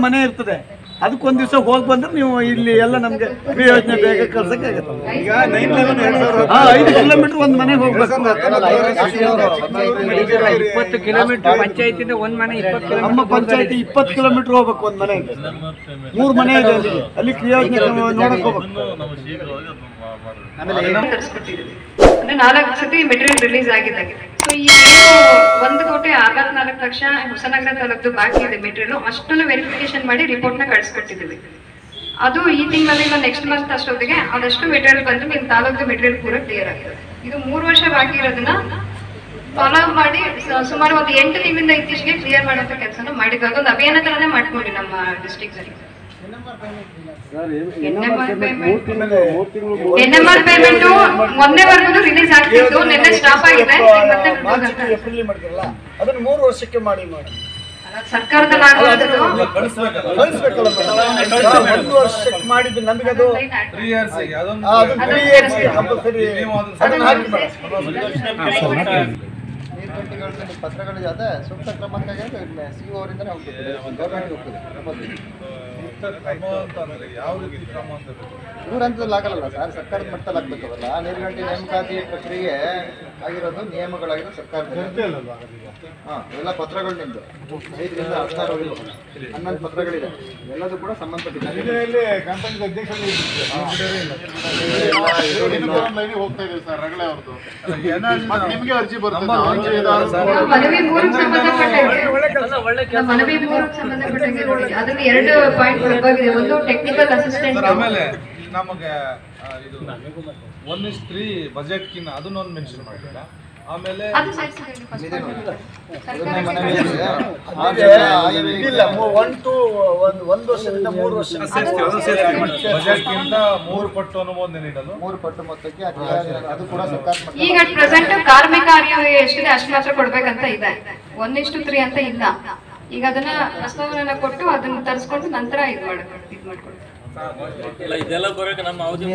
ಮನೆ ಇರ್ತದೆ, ಅದಕ್ಕೊಂದು ದಿವಸ ಹೋಗಿ ಬಂದ್ರೆ ನೀವು ಇಲ್ಲಿ ಎಲ್ಲ ನಮ್ಗೆ ಯೋಜನೆ ಬೇಗ ಕಳ್ಸಕ್ಕೆ ಆಗುತ್ತೆ. 5 ಕಿಲೋಮೀಟರ್ ಒಂದು ಮನೆಗೆ ಹೋಗ್ಬೇಕು. 20 ಕಿಲೋಮೀಟರ್ ಪಂಚಾಯತಿಂದ ಒಂದ್ ಮನೆ 20 ಕಿಲೋಮೀಟರ್. ನಮ್ಮ ಪಂಚಾಯತಿ 20 ಕಿಲೋಮೀಟರ್ ಹೋಗ್ಬೇಕು ಒಂದು ಮನೆಗೆ. 3 ಮನೆ ಇದೆ ಅಲ್ಲಿ ಯೋಜನೆ ನೋಡಕ್ ಹೋಗ್ಬೇಕು. ಅಂದ್ರೆ 4 ಸತಿ ಮೆಟೀರಿಯಲ್ ರಿಲೀಸ್ ಆಗಿದೆ. ಸೊ ಈ 1,64,00,000 ಹೊಸನಗರ ತಾಲೂಕು ಬಾಕಿ ಇದೆ ಮೆಟೀರಿಯಲ್. ಅಷ್ಟನ್ನು ವೆರಿಫಿಕೇಶನ್ ಮಾಡಿ ರಿಪೋರ್ಟ್ ನ ಕಳಿಸ್ಕೊಟ್ಟಿದ್ದೀವಿ. ಅದು ಈ ತಿಂಗಳಲ್ಲಿ ನೆಕ್ಸ್ಟ್ ಮಂತ್ ಅಷ್ಟೊತ್ತಿಗೆ ಅದಷ್ಟು ಮೆಟೀರಿಯಲ್ ಬಂದ್ರೆ ನಿಮ್ಮ ತಾಲೂಕು ಮೆಟೀರಿಯಲ್ ಪೂರ ಕ್ಲಿಯರ್ ಆಗ್ತದೆ. ಇದು 3 ವರ್ಷ ಬಾಕಿ ಇರೋದನ್ನ ಫಾಲೋ ಮಾಡಿ ಸುಮಾರು ಒಂದು 8 ತಿಂಗಳಿಂದ ಇತ್ತೀಚೆಗೆ ಕ್ಲಿಯರ್ ಮಾಡೋಂಥ ಕೆಲಸನ ಮಾಡಿದಾಗ ಒಂದು ಅಭಿಯಾನ ತರನೇ ಮಾಡ್ಕೊಂಡ್ವಿ ನಮ್ಮ ಡಿಸ್ಟ್ರಿಕ್ಟ್ ಅಲ್ಲಿ. NMR ಪೇಮೆಂಟ್ ಮೊನ್ನೆವರೆಗೂ ರಿಲೀಸ್ ಆಗ್ತಿತ್ತು, ನಿನ್ನೆ ಸ್ಟಾಪ್ ಆಗಿದೆ. ಅದನ್ನ 3 ವರ್ಷಕ್ಕೆ ಮಾಡಿ ಸರ್ಕಾರದಲ್ಲಿ ಆಗುವಂಥದ್ದು 1 ವರ್ಷಕ್ಕೆ ಮಾಡಿದ್ದು ನಮಗೆ ಅದು 3 ಇಯರ್ಸ್ ಕಂಪಲ್ಸರಿ ಅದನ್ನ ಹಾಕಿ ಪತ್ರಗಳಿದೆ, ಅದೇ ಸೂಕ್ತ ಕ್ರಮಕ್ಕಾಗಿ CO ಅವರಿಂದನೇ ಹೋಗ್ತದೆ, ಗೌರ್ಮೆಂಟ್ ಹೋಗ್ತದೆ. ಇವ್ರ ಹಂತದಲ್ಲಿ ಆಗಲ್ಲ ಸರ್, ಸರ್ಕಾರದ ಮಟ್ಟದಲ್ಲಿ ಆಗ್ಬೇಕಲ್ಲ. ನೀರುಗಂಟೆ ನೇಮಕಾತಿ ಪ್ರಕ್ರಿಯೆ ಆಗಿರೋದು ನಿಯಮಗಳಾಗಿರೋದು ಸರ್ಕಾರದ. ಎಲ್ಲ ಪತ್ರಗಳು ನಿಮ್ದು 5 ರಿಂದ 11 ಪತ್ರಗಳಿದೆ, ಎಲ್ಲದೂ ಕೂಡ ಸಂಬಂಧಪಟ್ಟಿದೆ. ಹೋಗ್ತಾ ಇದೆ ಸರ್ ರಗಳೆ ಅವ್ರದ್ದು, ನಿಮಗೆ ಅರ್ಜಿ ಬರ್ತದೆ. ಮನವಿ 3 ಸಂಬಂಧಪಟ್ಟಂಗೆ ಅದಕ್ಕೆ 2 ಪಾಯಿಂಟ್ ವಿಭಾಗಿದೆ. ಒಂದು ಟೆಕ್ನಿಕಲ್ ಅಸಿಸ್ಟೆಂಟ್, ಆಮೇಲೆ ನಮಗೆ ಇದು 1:3 ಬಜೆಟ್ ಕಿನ್ನ ಅದನ್ನೊಂದು ಮೆನ್ಷನ್ ಮಾಡಿಲ್ಲ. ಆಮೇಲೆ ಇಲ್ಲ 1 ವರ್ಷದಿಂದ 3 ವರ್ಷ ಬಜೆಟ್ ಗಿಂತ 3 ಪಟ್ಟು ಅನುಮೋದನೆ ನೀಡಲು 3 ಪಟ್ಟು ಮೊತ್ತಕ್ಕೆ ಅದು ಕೂಡ ಸರ್ಕಾರ. ಈಗ ಪ್ರೆಸೆಂಟ್ ಕಾರ್ಮಿಕ ಎಷ್ಟಿದೆ ಅಷ್ಟು ಮಾತ್ರ ಕೊಡ್ಬೇಕಂತ ಇದೆ, 1:3 ಅಂತ ಇಲ್ಲ. ಈಗ ಅದನ್ನ ಪ್ರಸ್ತಾವನೆನ ಕೊಟ್ಟು ಅದನ್ನ ತರಿಸ್ಕೊಂಡು ನಂತರ ಇದು ಮಾಡ್ಕೊಂಡು ಇದೆಲ್ಲ ಬರೋಕೆ ನಮ್ಮ ಅವಧಿ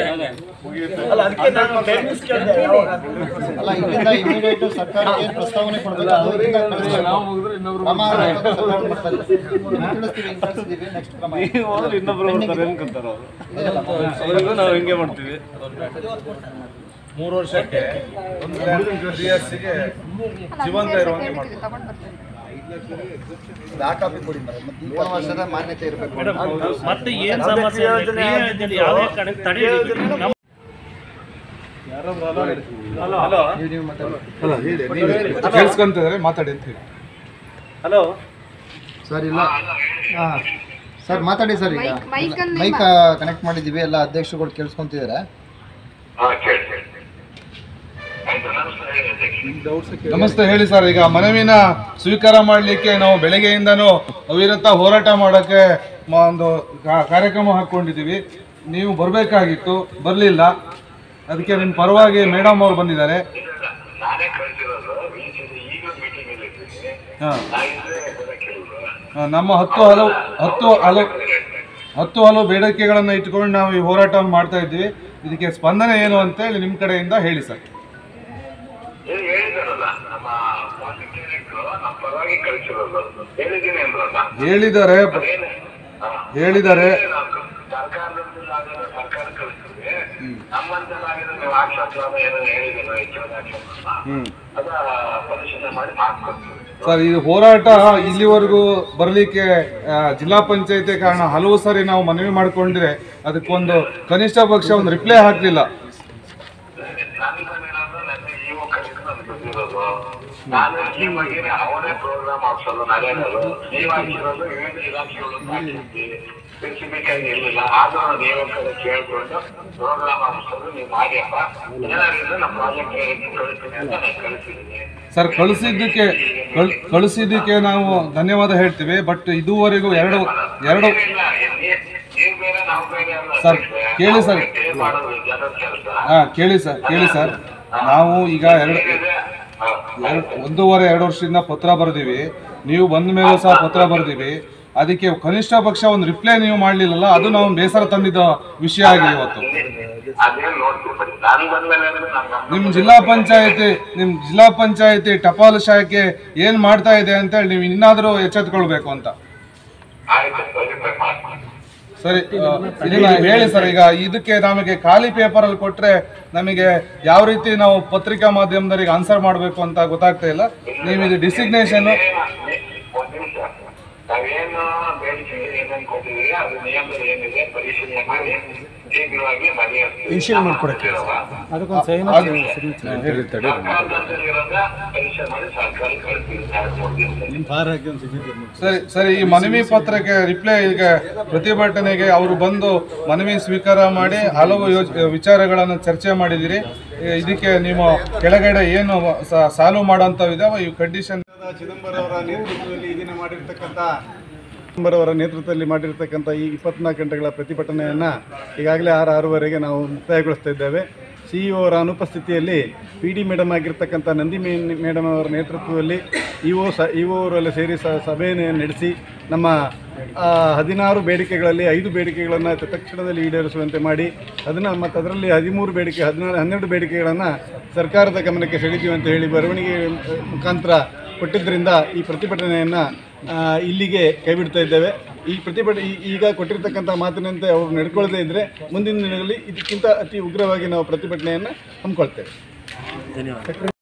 ಅಲ್ಲ, ಇದರಿಂದ ಇಮಿಡಿಯೇಟ್ ಸರ್ಕಾರಕ್ಕೆ ಪ್ರಸ್ತಾವನೆ ಕೊಡಬೇಕು. ನೆಕ್ಸ್ಟ್ ಕ್ರಮ ಇನ್ನೊಬ್ರು ನಾವು ಹಿಂಗೆ ಮಾಡ್ತೀವಿ. 3 ವರ್ಷಕ್ಕೆ 3 ಇಯರ್ಸ್ಗೆ ಜೀವಂತ ಇರುವಂಗೆ ಮಾಡ್ತೀವಿ. ಕಾಪಿ ಕೊಡಿ, 3 ವರ್ಷದ ಮಾನ್ಯತೆ ಇರಬೇಕು. ಮತ್ತೆ ಏನು ಸಮಸ್ಯೆ ಯಾವ ತಡೆ ಕೇಳಿಸ್ಕೊಂತಿದ್ದಾರೆ ಮಾತಾಡಿ ಅಂತ ಹೇಳಿ. ಹಲೋ ಸರ್, ಇಲ್ಲ ಸರ್ ಮಾತಾಡಿ ಸರ್. ಈಗ ಮೈಕ್ ಕನೆಕ್ಟ್ ಮಾಡಿದ್ದೀವಿ, ಎಲ್ಲ ಅಧ್ಯಕ್ಷರುಗಳು ಕೇಳಿಸ್ಕೊಂತಿದ್ದಾರೆ. ನಮಸ್ತೆ, ಹೇಳಿ ಸರ್. ಈಗ ಮನವಿನ ಸ್ವೀಕಾರ ಮಾಡಲಿಕ್ಕೆ ನಾವು ಬೆಳಗ್ಗೆಯಿಂದನೂ ಅವಿರತ ಹೋರಾಟ ಮಾಡೋಕ್ಕೆ ಒಂದು ಕಾರ್ಯಕ್ರಮ ಹಾಕ್ಕೊಂಡಿದ್ದೀವಿ. ನೀವು ಬರಬೇಕಾಗಿತ್ತು, ಬರಲಿಲ್ಲ. ಅದಕ್ಕೆ ನಿಮ್ಮ ಪರವಾಗಿ ಮೇಡಮ್ ಅವರು ಬಂದಿದ್ದಾರೆ. ನಮ್ಮ 10 ಹಲವು ಬೇಡಿಕೆಗಳನ್ನು ಇಟ್ಕೊಂಡು ನಾವು ಈ ಹೋರಾಟವನ್ನು ಮಾಡ್ತಾ ಇದ್ದೀವಿ. ಇದಕ್ಕೆ ಸ್ಪಂದನೆ ಏನು ಅಂತೇಳಿ ನಿಮ್ಮ ಕಡೆಯಿಂದ ಹೇಳಿ ಸರ್. ಹೇಳಿದ್ದಾರೆ ಸರ್. ಈ ಹೋರಾಟ ಇಲ್ಲಿವರೆಗೂ ಬರಲಿಕ್ಕೆ ಜಿಲ್ಲಾ ಪಂಚಾಯತಿ ಕಾರಣ. ಹಲವು ಸರಿ ನಾವು ಮನವಿ ಮಾಡಿಕೊಂಡ್ರೆ ಅದಕ್ಕೊಂದು ಕನಿಷ್ಠ ಪಕ್ಷ ಒಂದು ರಿಪ್ಲೈ ಹಾಕಲಿಲ್ಲ. ನಾನು ಈ ಬಗ್ಗೆ ಅವನೇ ಪ್ರೋಗ್ರಾಮ್ ಹಾಕ್ಸೋದು, ನಡೆಯೋದು ನೀವು ಹಾಕಿರೋದು ವಿವಿಧ ಇಲಾಖೆಗಳು ಸ್ಪೆಸಿಫಿಕ್ ಆಗಿ ಇರಲಿಲ್ಲ. ಆದ್ರೂ ನೀವು ಕೇಳ್ಕೊಂಡು ಪ್ರೋಗ್ರಾಮ್ ಹಾಕ್ಸೋದು ನೀವು ಮಾಡಿಯಪ್ಪ, ಏನಾದ್ರು ನಮ್ಮ ಪ್ರಾಜೆಕ್ಟ್ ಕಳಿಸ್ತೀನಿ ಅಂತ ನಾನು ಕಳಿಸಿದ್ದೀನಿ ಸರ್. ಕಳಿಸಿದ್ದಕ್ಕೆ ನಾವು ಧನ್ಯವಾದ ಹೇಳ್ತೀವಿ. ಬಟ್ ಇದುವರೆಗೂ ಎರಡು ಸರ್ ಕೇಳಿ ಸರ್. ಕೇಳಿ ಸರ್. ನಾವು ಈಗ 1.5-2 ವರ್ಷದಿಂದ ಪತ್ರ ಬರೆದಿವಿ. ನೀವು ಬಂದ ಮೇಲೂ ಸಹ ಪತ್ರ ಬರೆದಿವಿ. ಅದಕ್ಕೆ ಕನಿಷ್ಠ ಪಕ್ಷ ಒಂದು ರಿಪ್ಲೈ ನೀವು ಮಾಡಲಿಲ್ಲಲ್ಲ, ಅದು ನಾವು ಬೇಸರ ತಂದಿದ್ದ ವಿಷಯ ಆಗಿದೆ ಇವತ್ತು. ನಿಮ್ಮ ಜಿಲ್ಲಾ ಪಂಚಾಯತಿ ಟಪಾಲು ಶಾಖೆ ಏನ್ ಮಾಡ್ತಾ ಇದೆ ಅಂತ ಹೇಳಿ ನೀವು ಇನ್ನಾದರೂ ಎಚ್ಚೆತ್ಕೊಳ್ಬೇಕು ಅಂತ. ಆಯ್ತು ವೆರಿಫೈ ಮಾಡಿ. ಸರಿ, ಇದನ್ನ ಹೇಳಿ ಸರ್. ಈಗ ಇದಕ್ಕೆ ನಮಗೆ ಖಾಲಿ ಪೇಪರ್ ಅಲ್ಲಿ ಕೊಟ್ರೆ ನಮಗೆ ಯಾವ ರೀತಿ ನಾವು ಪತ್ರಿಕಾ ಮಾಧ್ಯಮದವರಿಗೆ ಆನ್ಸರ್ ಮಾಡಬೇಕು ಅಂತ ಗೊತ್ತಾಗ್ತಾ ಇಲ್ಲ. ನೀವು ಇದು ಡಿಸಿಗ್ನೇಷನ್ ನಾವೇನು ಬೇಡಿಕೆ ಏನೇನು ಕೊಟ್ಟಿದ್ದೀವಿ ಅದು ನಿಯಮದಲ್ಲಿ ಏನಿದೆ ಪರಿಶೀಲನೆ ಮಾಡಿ ಶೀಘ್ರವಾಗಿ ಪರಿಶೀಲನೆ ಮಾಡಿ ಸರ್ಕಾರ ಸರಿ ಸರಿ. ಈ ಮನವಿ ಪತ್ರಕ್ಕೆ ರಿಪ್ಲೈ ಈಗ ಪ್ರತಿಭಟನೆಗೆ ಅವರು ಬಂದು ಮನವಿ ಸ್ವೀಕಾರ ಮಾಡಿ ಹಲವು ವಿಚಾರಗಳನ್ನು ಚರ್ಚೆ ಮಾಡಿದಿರಿ. ಇದಕ್ಕೆ ನೀವು ಕೆಳಗಡೆ ಏನು ಸಾಲ್ವ್ ಮಾಡೋಂಥವಿದಾವ ಈ ಕಂಡೀಷನ್? ಚಿದಂಬರಂ ಅವರ ನೇತೃತ್ವದಲ್ಲಿ ಮಾಡಿರ್ತಕ್ಕಂಥ ಈ 24 ಗಂಟೆಗಳ ಪ್ರತಿಭಟನೆಯನ್ನು ಈಗಾಗಲೇ 6:06ವರೆಗೆ ನಾವು ಮುಕ್ತಾಯಗೊಳಿಸ್ತಾ ಇದ್ದೇವೆ. CEO ಅವರ ಅನುಪಸ್ಥಿತಿಯಲ್ಲಿ PD ಮೇಡಮ್ ಆಗಿರ್ತಕ್ಕಂಥ ನಂದಿ ಮೇಡಮ್ ಅವರ ನೇತೃತ್ವದಲ್ಲಿ ಇಒ ಅವರೆಲ್ಲ ಸೇರಿ ಸಭೆಯನ್ನು ನಡೆಸಿ ನಮ್ಮ 16 ಬೇಡಿಕೆಗಳಲ್ಲಿ 5 ಬೇಡಿಕೆಗಳನ್ನು ತಕ್ಷಣದಲ್ಲಿ ಈಡೇರಿಸುವಂತೆ ಮಾಡಿ ಮತ್ತು ಅದರಲ್ಲಿ 13 ಬೇಡಿಕೆ 12 ಬೇಡಿಕೆಗಳನ್ನು ಸರ್ಕಾರದ ಗಮನಕ್ಕೆ ಸೆಳೆದೀವಿ ಅಂತ ಹೇಳಿ ಬರವಣಿಗೆ ಮುಖಾಂತರ ಕೊಟ್ಟಿದ್ದರಿಂದ ಈ ಪ್ರತಿಭಟನೆಯನ್ನು ಇಲ್ಲಿಗೆ ಕೈಬಿಡ್ತಾ ಇದ್ದೇವೆ. ಈ ಈಗ ಕೊಟ್ಟಿರ್ತಕ್ಕಂಥ ಮಾತಿನಂತೆ ಅವರು ನಡ್ಕೊಳ್ಳದೇ ಇದ್ದರೆ ಮುಂದಿನ ದಿನಗಳಲ್ಲಿ ಇದಕ್ಕಿಂತ ಅತಿ ಉಗ್ರವಾಗಿ ನಾವು ಪ್ರತಿಭಟನೆಯನ್ನು ಹಮ್ಮಿಕೊಳ್ತೇವೆ. ಧನ್ಯವಾದ.